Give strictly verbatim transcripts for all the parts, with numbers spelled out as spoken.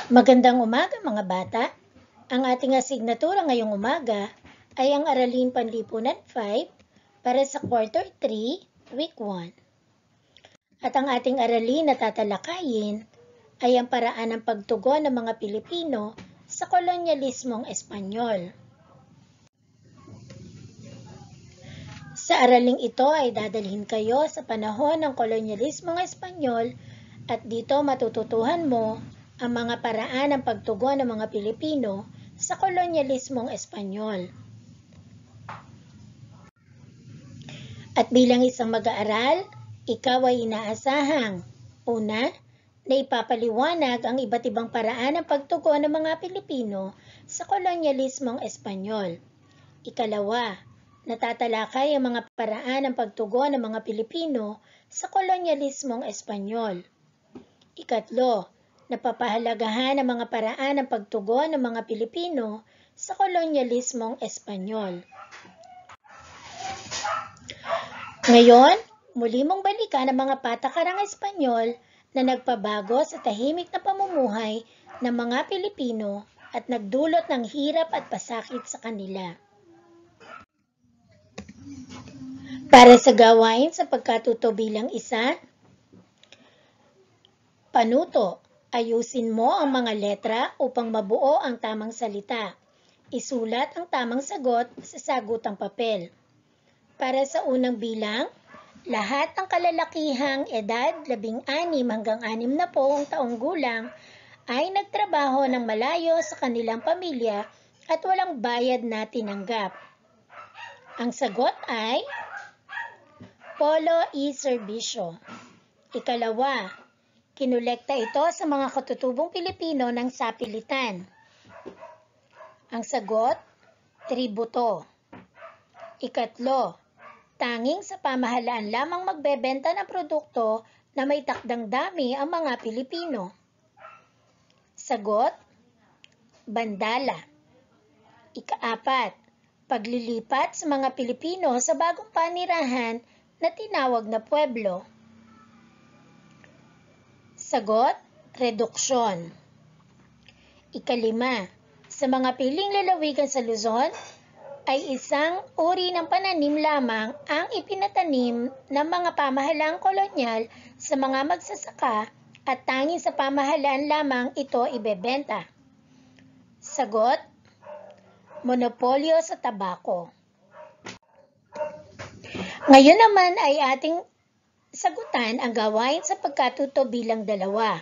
Magandang umaga mga bata. Ang ating asignatura ngayong umaga ay ang Araling Panlipunan five para sa Quarter three, Week one. At ang ating aralin na tatalakayin ay ang paraan ng pagtugon ng mga Pilipino sa kolonyalismong Espanyol. Sa araling ito ay dadalhin kayo sa panahon ng kolonyalismong Espanyol at dito matututuhan mo ang mga paraan ng pagtugon ng mga Pilipino sa kolonyalismong Espanyol. At bilang isang mag-aaral, ikaw ay inaasahang, una, na ipapaliwanag ang iba't ibang paraan ng pagtugon ng mga Pilipino sa kolonyalismong Espanyol. Ikalawa, natatalakay ang mga paraan ng pagtugon ng mga Pilipino sa kolonyalismong Espanyol. Ikatlo, napapahalagahan ang mga paraan ng pagtugon ng mga Pilipino sa kolonyalismong Espanyol. Ngayon, muli mong balikan ang mga patakarang Espanyol na nagpabago sa tahimik na pamumuhay ng mga Pilipino at nagdulot ng hirap at pasakit sa kanila. Para sa gawain sa pagkatuto bilang isa, panuto. Ayusin mo ang mga letra upang mabuo ang tamang salita. Isulat ang tamang sagot sa sagutang papel. Para sa unang bilang, lahat ng kalalakihang edad labing anim hanggang anim na pong taong gulang ay nagtrabaho ng malayo sa kanilang pamilya at walang bayad na tinanggap. Ang sagot ay Polo y Servicio. Ikalawa, kinolekta ito sa mga katutubong Pilipino ng sapilitan. Ang sagot, tributo. Ikatlo, tanging sa pamahalaan lamang magbebenta ng produkto na may takdang dami ang mga Pilipino. Sagot, bandala. Ikaapat, paglilipat sa mga Pilipino sa bagong panirahan na tinawag na pueblo. Sagot, reduksyon. Ikalima, sa mga piling lalawigan sa Luzon, ay isang uri ng pananim lamang ang ipinatanim ng mga pamahalaang kolonyal sa mga magsasaka at tanging sa pamahalaan lamang ito ibebenta. Sagot, monopolyo sa tabako. Ngayon naman ay ating sagutan ang gawain sa pagkatuto bilang dalawa.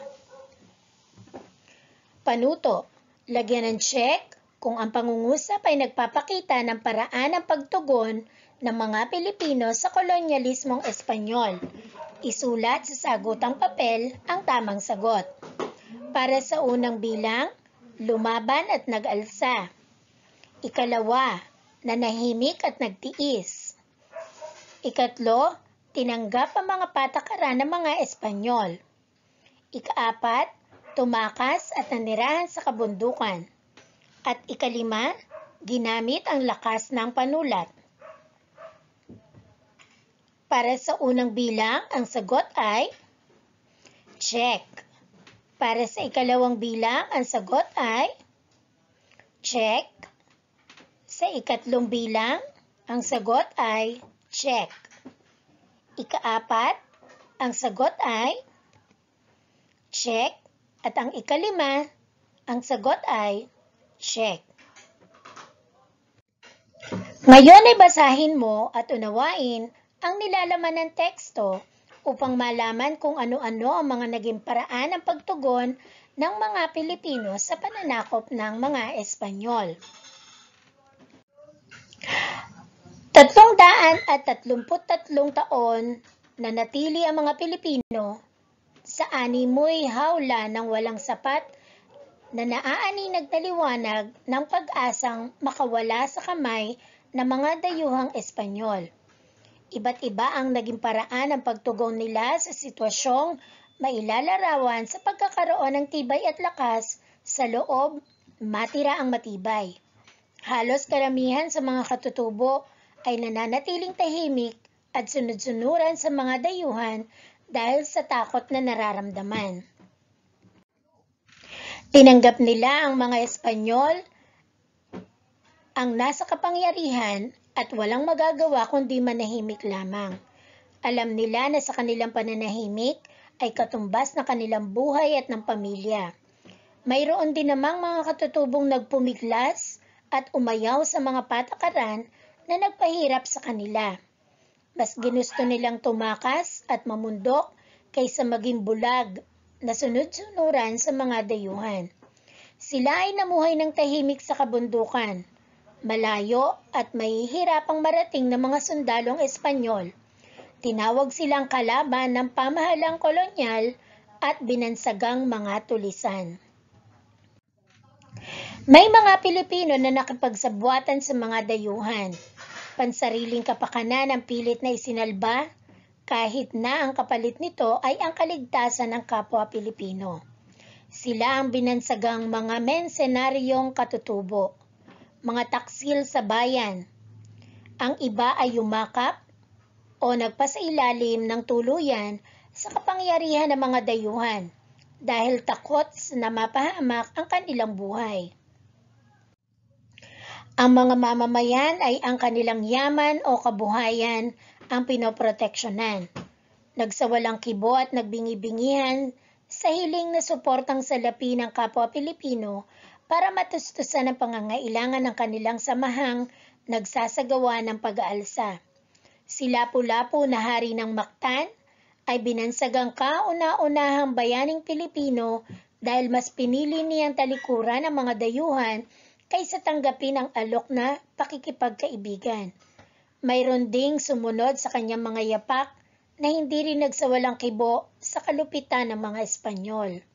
Panuto, lagyan ng check kung ang pangungusap ay nagpapakita ng paraan ng pagtugon ng mga Pilipino sa kolonyalismong Espanyol. Isulat sa sagutang papel ang tamang sagot. Para sa unang bilang, lumaban at nag-alsa. Ikalawa, nanahimik at nagtiis. Ikatlo, tinanggap ang mga patakaran ng mga Espanyol. Ikaapat, tumakas at nanirahan sa kabundukan. At ikalima, ginamit ang lakas ng panulat. Para sa unang bilang, ang sagot ay check. Para sa ikalawang bilang, ang sagot ay check. Sa ikatlong bilang, ang sagot ay check. Ikaapat, ang sagot ay check. At ang ikalima, ang sagot ay check. Ngayon ay basahin mo at unawain ang nilalaman ng teksto upang malaman kung ano-ano ang mga naging paraan ng pagtugon ng mga Pilipino sa pananakop ng mga Espanyol. Tatlong daan at tatlumput tatlong taon na natili ang mga Pilipino sa animoy hawla ng walang sapat na naaaninag na liwanag ng pag-asang makawala sa kamay ng mga dayuhang Espanyol. Iba't iba ang naging paraan ng pagtugon nila sa sitwasyong mailalarawan sa pagkakaroon ng tibay at lakas sa loob, matira ang matibay. Halos karamihan sa mga katutubo ay nananatiling tahimik at sunod-sunuran sa mga dayuhan dahil sa takot na nararamdaman. Tinanggap nila ang mga Espanyol ang nasa kapangyarihan at walang magagawa kundi manahimik lamang. Alam nila na sa kanilang pananahimik ay katumbas ng kanilang buhay at ng pamilya. Mayroon din namang mga katutubong nagpumiglas at umayaw sa mga patakaran na nagpahirap sa kanila. Mas ginusto nilang tumakas at mamundok kaysa maging bulag na sunod-sunuran sa mga dayuhan. Sila ay namuhay ng tahimik sa kabundukan, malayo at mahihirapang marating ng mga sundalong Espanyol. Tinawag silang kalaban ng pamahalang kolonyal at binansagang mga tulisan. May mga Pilipino na nakipagsabwatan sa mga dayuhan. Pansariling kapakanan ang pilit na isinalba, kahit na ang kapalit nito ay ang kaligtasan ng kapwa Pilipino. Sila ang binansagang mga mensenaryong katutubo, mga taksil sa bayan. Ang iba ay yumakap o nagpasailalim ng tuluyan sa kapangyarihan ng mga dayuhan dahil takot na mapahamak ang kanilang buhay. Ang mga mamamayan ay ang kanilang yaman o kabuhayan ang pinoproteksyonan. Nagsawalang kibo at nagbingi-bingihan sa hiling na suportang salapi ng kapwa Pilipino para matustusan ang pangangailangan ng kanilang samahang nagsasagawa ng pag-aalsa. Si Lapu-Lapu na hari ng Mactan ay binansagang kauna-unahang bayaning Pilipino dahil mas pinili niyang talikuran ang mga dayuhan kaysa tanggapin ang alok na pakikipagkaibigan. Mayroon ding sumunod sa kanyang mga yapak na hindi rin nagsawalang kibo sa kalupitan ng mga Espanyol.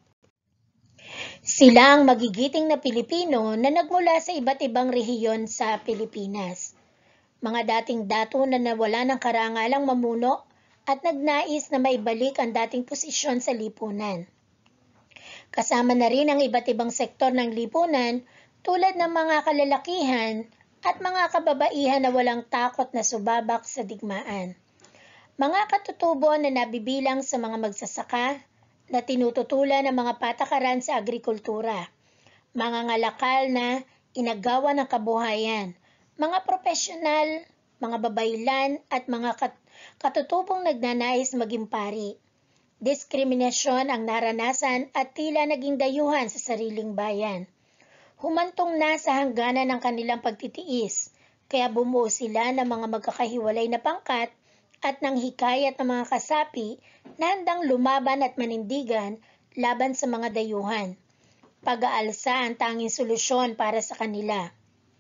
Sila ang magigiting na Pilipino na nagmula sa iba't ibang rehiyon sa Pilipinas. Mga dating dato na nawala ng karangalang mamuno at nagnais na maibalik ang dating posisyon sa lipunan. Kasama na rin ang iba't ibang sektor ng lipunan tulad ng mga kalalakihan at mga kababaihan na walang takot na sumabak sa digmaan. Mga katutubo na nabibilang sa mga magsasaka na tinututulan ng mga patakaran sa agrikultura, mga ngalakal na inagawa ng kabuhayan, mga profesional, mga babaylan at mga kat- katutubong nagnanais maging pari. Diskriminasyon ang naranasan at tila naging dayuhan sa sariling bayan. Humantong na sa hangganan ng kanilang pagtitiis, kaya bumuo sila ng mga magkakahiwalay na pangkat at ng hikayat ng mga kasapi na handang lumaban at manindigan laban sa mga dayuhan. Pag-aalsa ang tanging solusyon para sa kanila.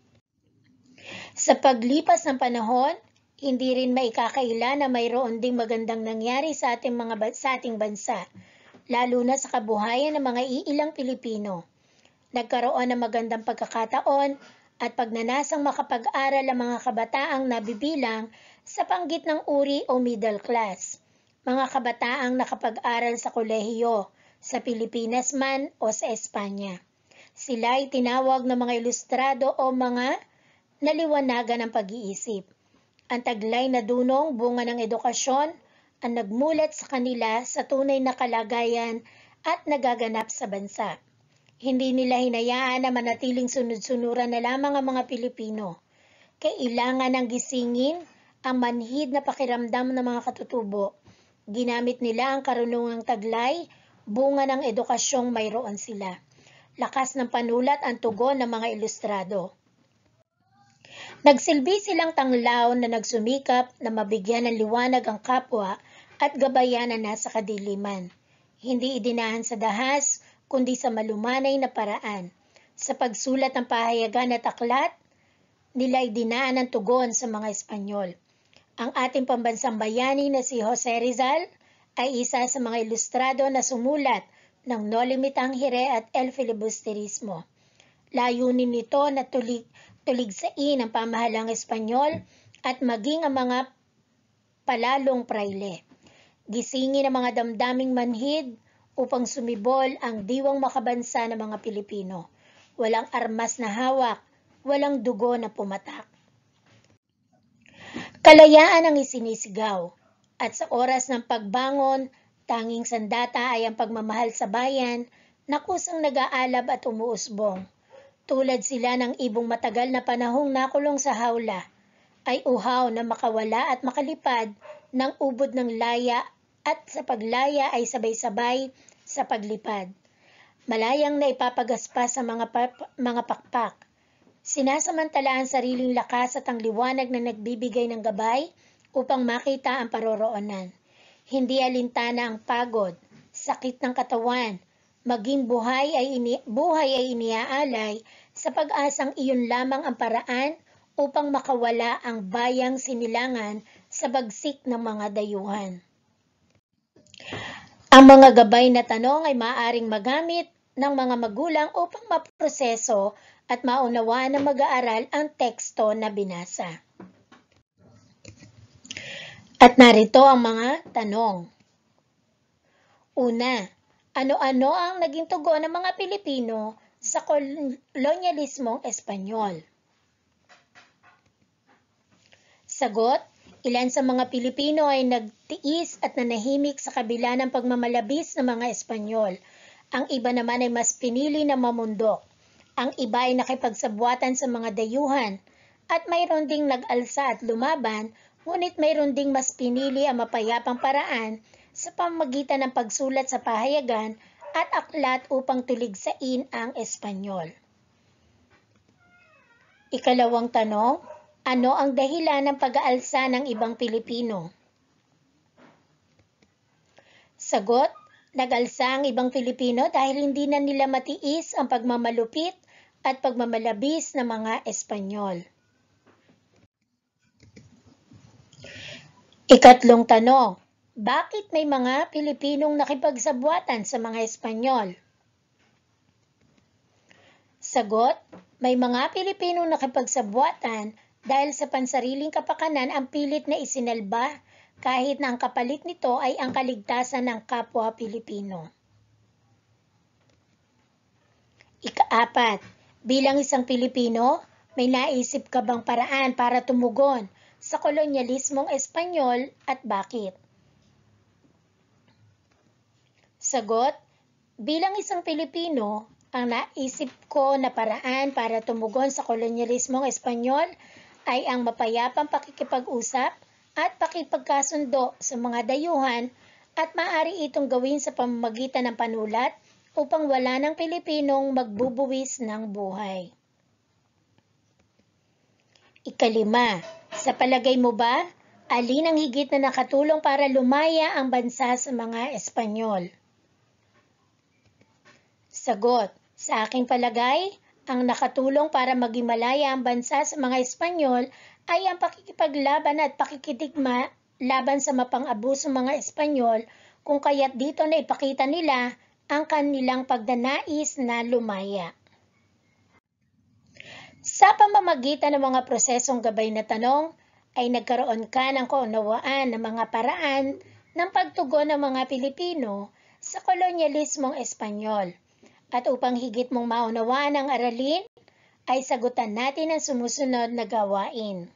Sa paglipas ng panahon, hindi rin maikakaila na mayroon ding magandang nangyari sa ating mga sa ating bansa, lalo na sa kabuhayan ng mga iilang Pilipino. Nagkaroon ng magandang pagkakataon at pagnanasang makapag-aral ang mga kabataang nabibilang sa panggit ng uri o middle class. Mga kabataang nakapag-aral sa kolehiyo, sa Pilipinas man o sa Espanya. Sila ay tinawag na mga ilustrado o mga naliwanagan ng pag-iisip. Ang taglay na dunong bunga ng edukasyon ang nagmulat sa kanila sa tunay na kalagayan at nagaganap sa bansa. Hindi nila hinayaan na manatiling sunod-sunuran na lamang ang mga Pilipino. Kailangan ng gisingin ang manhid na pakiramdam ng mga katutubo. Ginamit nila ang karunungang taglay, bunga ng edukasyong mayroon sila. Lakas ng panulat ang tugon ng mga ilustrado. Nagsilbi silang tanglaw na nagsumikap na mabigyan ng liwanag ang kapwa at gabayan na nasa kadiliman. Hindi idinahan sa dahas, kundi sa malumanay na paraan. Sa pagsulat ng pahayagan at aklat, nila idinaan ang tugon sa mga Espanyol. Ang ating pambansang bayani na si Jose Rizal ay isa sa mga ilustrado na sumulat ng No Limitang Hire at El Filibusterismo. Layunin nito na tulig, tuligsain ang pamahalang Espanyol at maging ang mga palalong praile. Gisingin ang mga damdaming manhid upang sumibol ang diwang makabansa ng mga Pilipino. Walang armas na hawak, walang dugo na pumatak. Kalayaan ang isinisigaw, at sa oras ng pagbangon, tanging sandata ay ang pagmamahal sa bayan, na kusang nag-aalab at umuusbong. Tulad sila ng ibong matagal na panahong nakulong sa hawla, ay uhaw na makawala at makalipad ng ubod ng laya at sa paglaya ay sabay-sabay sa paglipad. Malayang na ipapagaspas sa mga, mga pakpak. Sinasamantala ang sariling lakas at ang liwanag na nagbibigay ng gabay upang makita ang paroroonan. Hindi alintana ang pagod, sakit ng katawan, maging buhay ay, ini, buhay ay iniaalay sa pag-asang iyon lamang ang paraan upang makawala ang bayang sinilangan sa bagsik ng mga dayuhan. Ang mga gabay na tanong ay maaaring magamit ng mga magulang upang maproseso at maunawaan ng mag-aaral ang teksto na binasa. At narito ang mga tanong. Una, ano-ano ang naging tugon ng mga Pilipino sa kolonyalismong Espanyol? Sagot, ilan sa mga Pilipino ay nagtiis at nanahimik sa kabila ng pagmamalabis ng mga Espanyol. Ang iba naman ay mas pinili na mamundok. Ang iba ay nakipagsabwatan sa mga dayuhan. At mayroon ding nag-alsa at lumaban, ngunit mayroon ding mas pinili ang mapayapang paraan sa pamamagitan ng pagsulat sa pahayagan at aklat upang tuligsain ang Espanyol. Ikalawang tanong, ano ang dahilan ng pag-aalsa ng ibang Pilipino? Sagot, nag-alsa ang ibang Pilipino dahil hindi na nila matiis ang pagmamalupit at pagmamalabis ng mga Espanyol. Ikatlong tanong, bakit may mga Pilipinong nakipagsabwatan sa mga Espanyol? Sagot, may mga Pilipinong nakipagsabwatan dahil sa pansariling kapakanan ang pilit na isinalba kahit na ang kapalit nito ay ang kaligtasan ng kapwa Pilipino. Ikaapat, bilang isang Pilipino, may naisip ka bang paraan para tumugon sa kolonyalismong Espanyol at bakit? Sagot, bilang isang Pilipino, ang naisip ko na paraan para tumugon sa kolonyalismong Espanyol ay ang mapayapang pakikipag-usap at pakipagkasundo sa mga dayuhan at maaari itong gawin sa pamamagitan ng panulat upang wala ng Pilipinong magbubuwis ng buhay. Ikalima, sa palagay mo ba, alin ang higit na nakatulong para lumaya ang bansa sa mga Espanyol? Sagot, sa aking palagay, ang nakatulong para maging malaya ang bansa sa mga Espanyol ay ang pakikipaglaban at pakikidigma laban sa mapang-abusong mga Espanyol kung kaya't dito na ipakita nila ang kanilang pagdanais na lumaya. Sa pamamagitan ng mga prosesong gabay na tanong, ay nagkaroon ka ng kaunawaan ng mga paraan ng pagtugon ng mga Pilipino sa kolonyalismong Espanyol. At upang higit mong maunawaan ang aralin, ay sagutan natin ang sumusunod na gawain.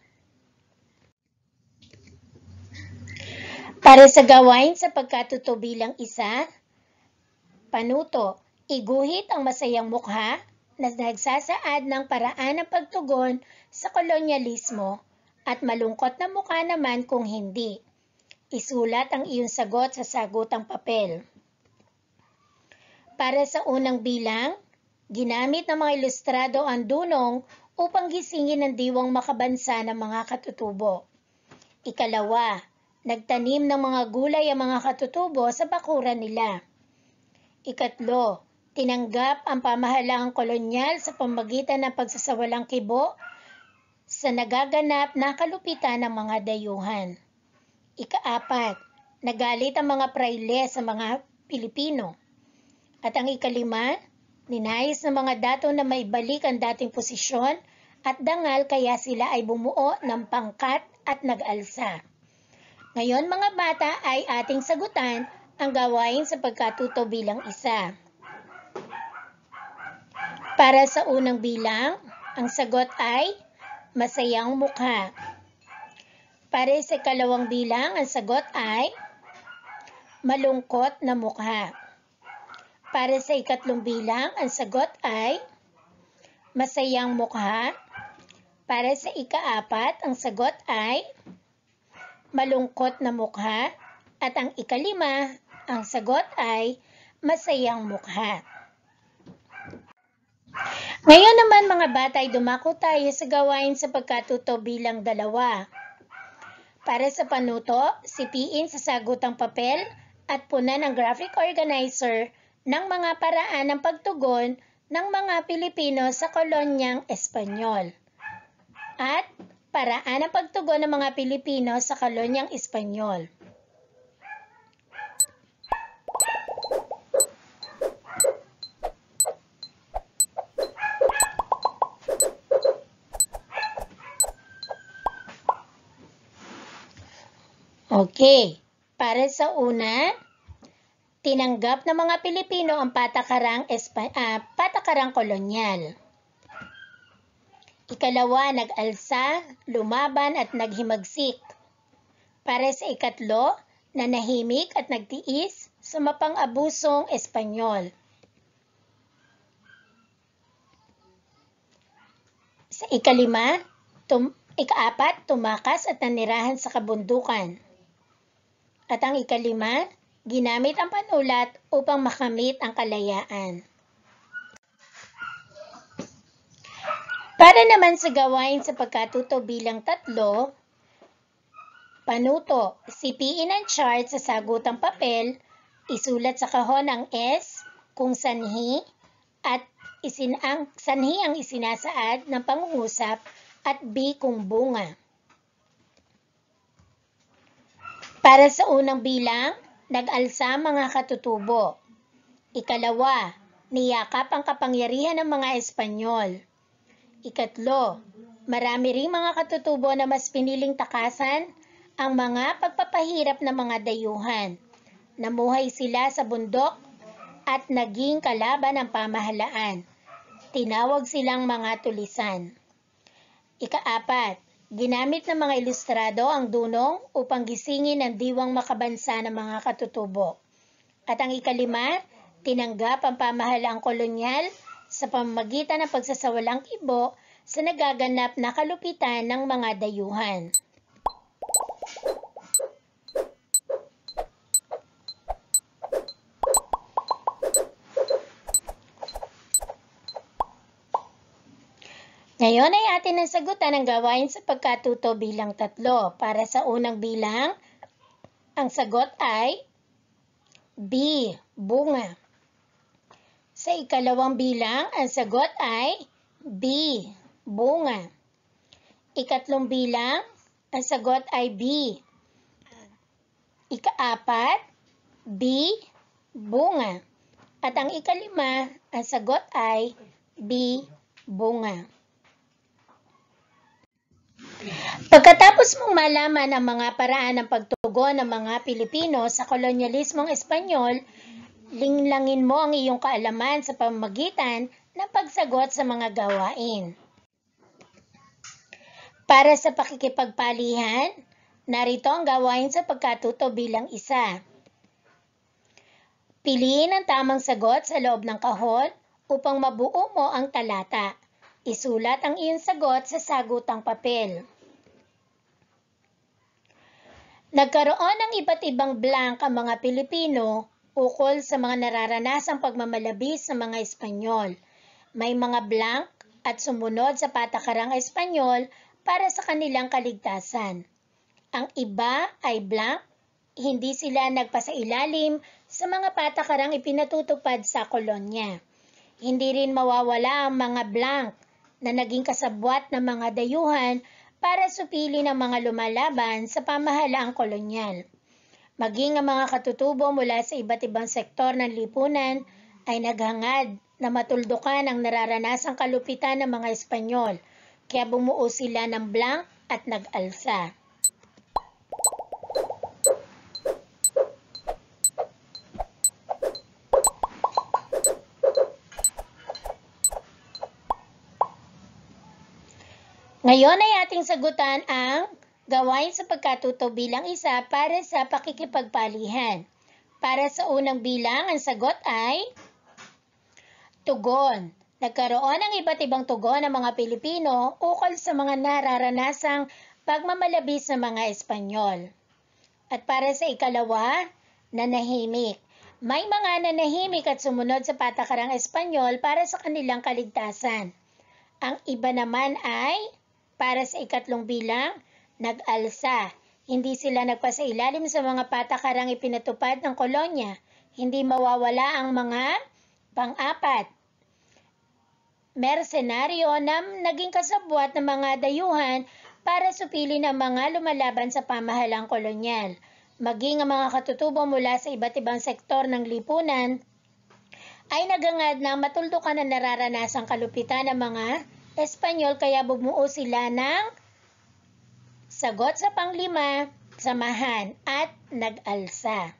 Para sa gawain sa pagkatuto bilang isa, panuto, iguhit ang masayang mukha na nagsasaad ng paraan ng pagtugon sa kolonyalismo at malungkot na mukha naman kung hindi. Isulat ang iyong sagot sa sagutang papel. Para sa unang bilang, ginamit ng mga ilustrado ang dunong upang gisingin ang diwang makabansa ng mga katutubo. Ikalawa, nagtanim ng mga gulay ang mga katutubo sa bakuran nila. Ikatlo, tinanggap ang pamahalaang kolonyal sa pamamagitan ng pagsasawalang kibo sa nagaganap na kalupitan ng mga dayuhan. Ikaapat, nagalit ang mga praile sa mga Pilipino. At ang ikalima, ninais ng mga dato na maibalik ang dating posisyon at dangal kaya sila ay bumuo ng pangkat at nag-alsa. Ngayon mga bata ay ating sagutan ang gawain sa pagkatuto bilang isa. Para sa unang bilang, ang sagot ay masayang mukha. Para sa ikalawang bilang, ang sagot ay malungkot na mukha. Para sa ikatlong bilang, ang sagot ay masayang mukha. Para sa ikaapat, ang sagot ay malungkot na mukha. At ang ikalima, ang sagot ay masayang mukha. Ngayon naman mga bata ay dumako tayo sa gawain sa pagkatuto bilang dalawa. Para sa panuto, sipiin sa sagutang papel at punan ng graphic organizer ng mga paraan ng pagtugon ng mga Pilipino sa kolonyang Espanyol. At paraan ng pagtugon ng mga Pilipino sa kolonyang Espanyol. Okay, para sa una, tinanggap ng mga Pilipino ang patakarang, Espa- uh, patakarang kolonyal. Ikalawa, nag-alsa, lumaban at naghimagsik. Para sa ikatlo, nanahimik at nagtiis sa mapang-abusong Espanyol. Sa ikalima, tum- ikaapat, tumakas at nanirahan sa kabundukan. At ang ikalima, ginamit ang panulat upang makamit ang kalayaan. Para naman sa gawain sa pagkatuto bilang tatlo, panuto, sipiin ang chart sa sagutang papel, isulat sa kahon ang S kung sanhi at isin ang sanhi ang isinasaad ng pangungusap at B kung bunga. Para sa unang bilang, nag-alsa mga katutubo. Ikalawa, niyakap ang kapangyarihan ng mga Espanyol. Ikatlo, marami ring mga katutubo na mas piniling takasan ang mga pagpapahirap ng mga dayuhan. Namuhay sila sa bundok at naging kalaban ng pamahalaan. Tinawag silang mga tulisan. Ikaapat, ginamit ng mga ilustrado ang dunong upang gisingin ang diwang makabansa ng mga katutubo. At ang ikalima, tinanggap ang pamahalaang kolonyal sa pamamagitan ng pagsasawalang kibo sa nagaganap na kalupitan ng mga dayuhan. Ngayon ay atin ang sagutan ang gawain sa pagkatuto bilang tatlo. Para sa unang bilang, ang sagot ay B, bunga. Sa ikalawang bilang, ang sagot ay B, bunga. Ikatlong bilang, ang sagot ay B. Ikaapat, B, bunga. At ang ikalima, ang sagot ay B, bunga. Pagkatapos mong malaman ang mga paraan ng pagtugon ng mga Pilipino sa kolonyalismong Espanyol, linglangin mo ang iyong kaalaman sa pamamagitan ng pagsagot sa mga gawain. Para sa pakikipagpalihan, narito ang gawain sa pagkatuto bilang isa. Piliin ang tamang sagot sa loob ng kahon upang mabuo mo ang talata. Isulat ang iyong sagot sa sagutang papel. Nagkaroon ng iba't ibang blank ang mga Pilipino ukol sa mga nararanasang pagmamalabis ng mga Espanyol. May mga blank at sumunod sa patakarang Espanyol para sa kanilang kaligtasan. Ang iba ay blank, hindi sila nagpasailalim sa mga patakarang ipinatutupad sa kolonya. Hindi rin mawawala ang mga blank na naging kasabwat ng mga dayuhan para supili ng mga lumalaban sa pamahalaang kolonyal. Maging ang mga katutubo mula sa iba't ibang sektor ng lipunan ay naghangad na matuldukan ang nararanasang kalupitan ng mga Espanyol, kaya bumuo sila ng blank at nag-alsa. Ngayon ay ating sagutan ang gawain sa pagkatuto bilang isa para sa pakikipagpalihan. Para sa unang bilang, ang sagot ay Pagtugon. Nagkaroon ng iba't ibang tugon ng mga Pilipino ukol sa mga nararanasang pagmamalabis ng mga Espanyol. At para sa ikalawa, nanahimik. May mga nanahimik at sumunod sa patakarang Espanyol para sa kanilang kaligtasan. Ang iba naman ay, para sa ikatlong bilang, nag-alsa. Hindi sila nagpasailalim sa mga patakarang ipinatupad ng kolonya. Hindi mawawala ang mga pang-apat. Mersenaryo na naging kasabwat ng mga dayuhan para supilin ang mga lumalaban sa pamahalang kolonyal. Maging ang mga katutubo mula sa iba't ibang sektor ng lipunan ay nagangad ng matuldukan na nararanasang kalupitan ng mga Espanyol, kaya bumuo sila ng sagot sa panglima, samahan at nag-alsa.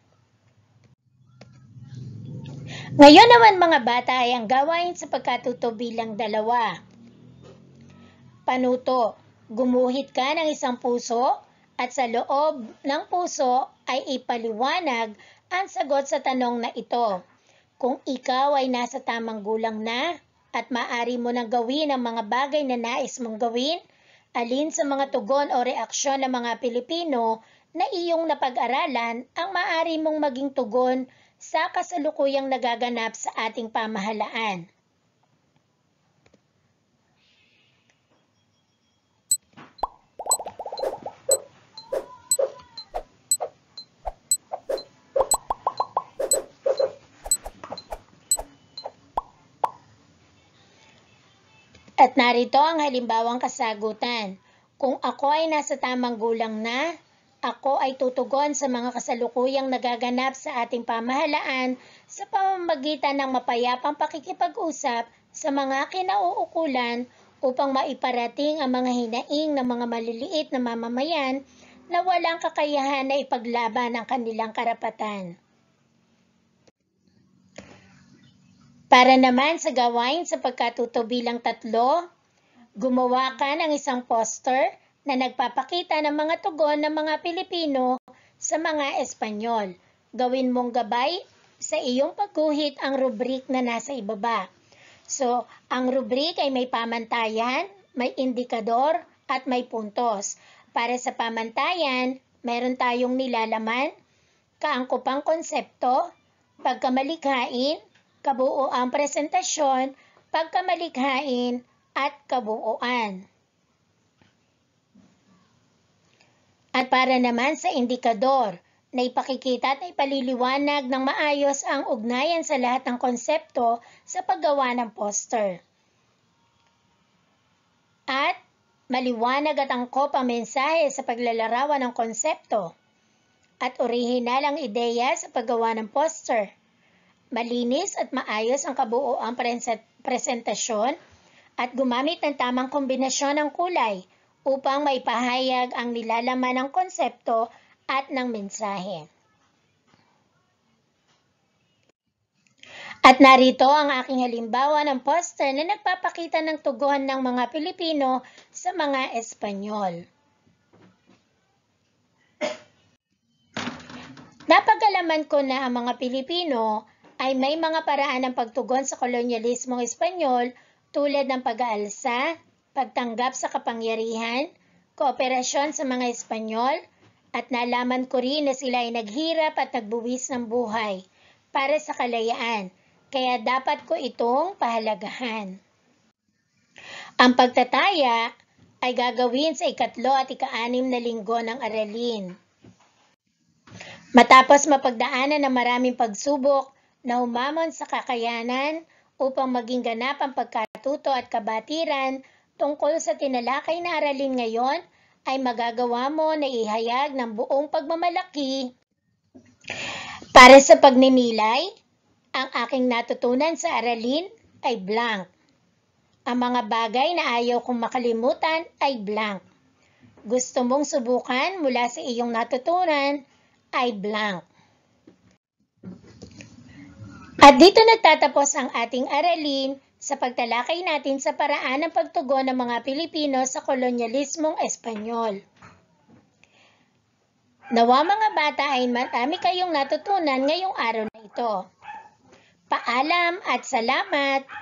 Ngayon naman mga bata ay ang gawain sa pagkatuto bilang dalawa. Panuto, gumuhit ka ng isang puso at sa loob ng puso ay ipaliwanag ang sagot sa tanong na ito. Kung ikaw ay nasa tamang gulang na at maaari mo nang gawin ang mga bagay na nais mong gawin, alin sa mga tugon o reaksyon ng mga Pilipino na iyong napag-aralan ang maaari mong maging tugon sa kasalukuyang nagaganap sa ating pamahalaan? At narito ang halimbawang kasagutan. Kung ako ay nasa tamang gulang na, ako ay tutugon sa mga kasalukuyang nagaganap sa ating pamahalaan sa pamamagitan ng mapayapang pakikipag-usap sa mga kinauukulan upang maiparating ang mga hinaing ng mga maliliit na mamamayan na walang kakayahan na ipaglaban ang kanilang karapatan. Para naman sa gawain sa pagkatuto bilang tatlo, gumawa ka ng isang poster na nagpapakita ng mga tugon ng mga Pilipino sa mga Espanyol. Gawin mong gabay sa iyong pagguhit ang rubrik na nasa ibaba. So, ang rubrik ay may pamantayan, may indikador, at may puntos. Para sa pamantayan, meron tayong nilalaman, kaangkupang konsepto, pagkamalikhain, kabuuang presentasyon, pagkamalikhain, at kabuuan. At para naman sa indikador, na ipakikita at ipaliliwanag ng maayos ang ugnayan sa lahat ng konsepto sa paggawa ng poster. At maliwanag at angkop ang mensahe sa paglalarawan ng konsepto. At orihinal ang ideya sa paggawa ng poster. Malinis at maayos ang kabuuang presentasyon at gumamit ng tamang kombinasyon ng kulay upang maipahayag ang nilalaman ng konsepto at ng mensahe. At narito ang aking halimbawa ng poster na nagpapakita ng tugon ng mga Pilipino sa mga Espanyol. Napag-alaman ko na ang mga Pilipino ay may mga paraan ng pagtugon sa kolonyalismong Espanyol tulad ng pag-aalsa, pagtanggap sa kapangyarihan, kooperasyon sa mga Espanyol, at nalaman ko rin na sila ay naghirap at nagbuwis ng buhay para sa kalayaan, kaya dapat ko itong pahalagahan. Ang pagtataya ay gagawin sa ikatlo at ika-anim na linggo ng aralin. Matapos mapagdaanan ng maraming pagsubok na humamon sa kakayanan upang maging ganap ang pagkatuto at kabatiran tungkol sa tinalakay na aralin ngayon, ay magagawa mo na ihayag ng buong pagmamalaki. Para sa pagninilay, ang aking natutunan sa aralin ay blank. Ang mga bagay na ayaw kong makalimutan ay blank. Gusto mong subukan mula sa iyong natutunan ay blank. At dito nagtatapos ang ating aralin sa pagtalakay natin sa paraan ng pagtugon ng mga Pilipino sa kolonyalismong Espanyol. Nawa mga bata ay marami kayong natutunan ngayong araw na ito. Paalam at salamat!